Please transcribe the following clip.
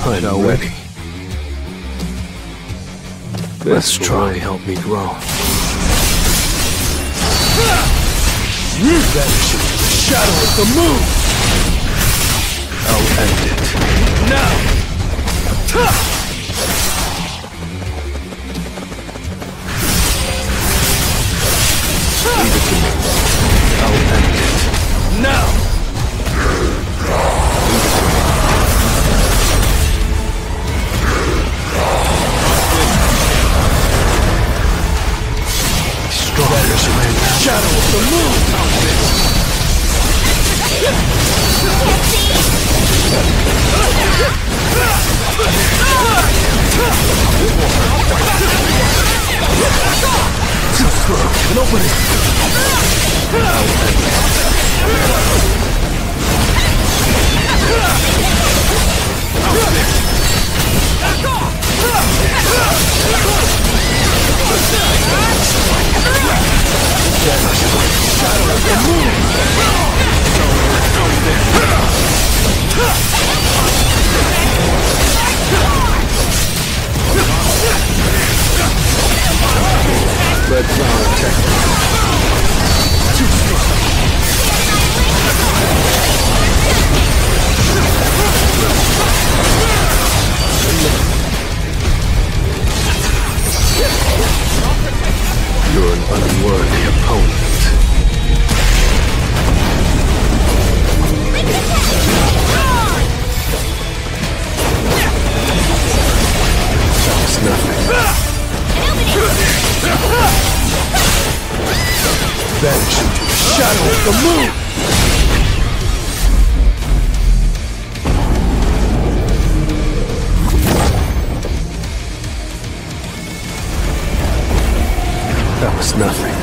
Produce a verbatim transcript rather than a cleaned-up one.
I'm ready. Let's try. Help me grow. Vanish into the shadow of the moon. I'll end it now. Leave it to me. I'll end it now. Vanish into the shadow of the moon! Too slow. An opening! Shadow of the moon! Red flower technique. Too strong. You're an unworthy opponent. That was nothing. Vanish into the shadow of the moon! That was nothing.